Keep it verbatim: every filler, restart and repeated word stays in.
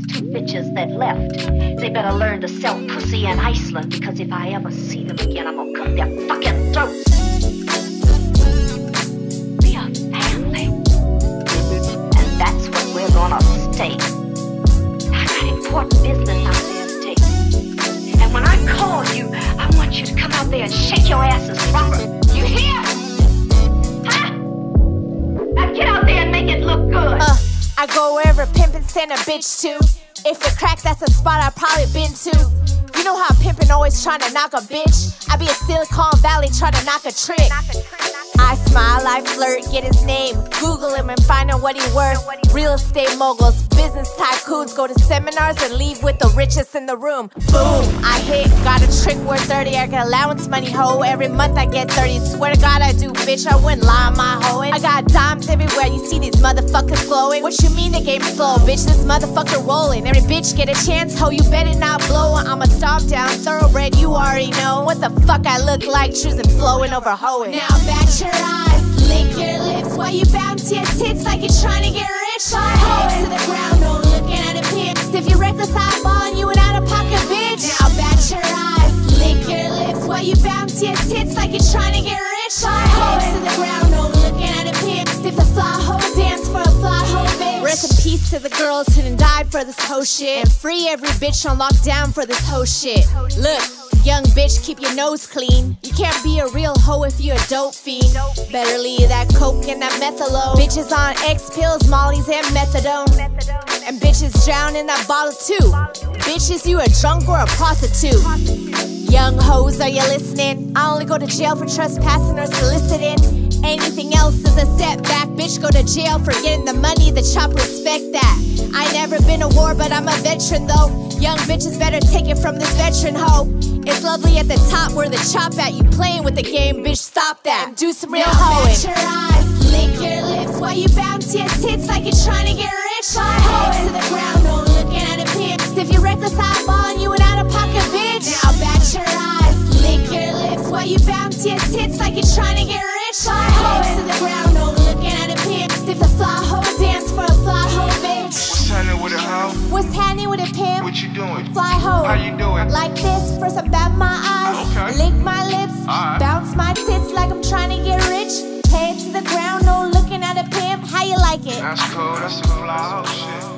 two bitches that left. They better learn to sell pussy in Iceland, because if I ever see them again, I'm gonna cut their fucking throats. We are family. And that's what we're gonna stay. I got important business out there to take. And when I call you, I want you to come out there and shake your asses proper. You hear? Huh? Now get out there and make it look good. Uh, I go wherever pimpin' send a bitch to. If it crack, that's a spot I've probably been to. You know how pimpin' always tryna knock a bitch? I be a Silicon Valley tryna knock a trick. I smile, I flirt, get his name. Google him and find out what he worth. Real estate moguls, business tycoons, go to seminars and leave with the richest in the room. Boom, I hit, got a trick worth thirty. I get allowance money, ho. Every month I get thirty. Swear to God I do, bitch, I wouldn't lie on my hoeing. I got dimes everywhere, you see these motherfuckers flowing. What you mean the game's slow, bitch? This motherfucker rolling. Every bitch get a chance, ho. You better not blow. I'ma stomp down, thoroughbred, you already know what the fuck I look like, choosing flowing over hoeing. Now bat your eyes, lick your lips while you bounce your tits like you're trying to get rich. Hands to the ground, no looking at a pimp. If you reckless eyeball, you an out of pocket bitch. Now bat your eyes, lick your lips while you bounce your tits like you're trying to get rich. Hands to the ground, no looking at a pimp. If the fly hoe dance for a fly hoe bitch. Rest in peace to the girls who done died for this hoe shit, and free every bitch on lockdown for this hoe shit. Look, young bitch, keep your nose clean. You can't be a real hoe if you're a dope fiend. Better leave that coke and that methadone. Bitches on X pills, mollies, and methadone. And bitches drown in that bottle too. Bitches, you a drunk or a prostitute. Young hoes, are you listening? I only go to jail for trespassing or soliciting. Anything else is a setback. Bitch, go to jail for getting the money, the chop, respect that. I never been to war, but I'm a veteran though. Young bitches better take it from this veteran hoe. It's lovely at the top where the chop at. You playing with the game, bitch, stop that. Do some real hoeing. Now bat your eyes, lick your lips while you bounce your tits like you're trying to get rich. Hands to the ground, no looking at a pimp. If you reckless eyeball, you an out of pocket bitch. Now bat your eyes, lick your lips while you bounce your tits like you're trying to get rich. Hands to the ground, no looking at a pimp. If the fly hoe dance for a fly hoe bitch. What's happening with a hoe? What's happening with a pimp? What you doing? Fly hoe. How you doing? Like this, first I bat my eyes, Okay. lick my lips, Alright. bounce my tits like I'm trying to get rich. Head to the ground, no looking at a pimp. How you like it? That's cool, that's some fly hoe shit.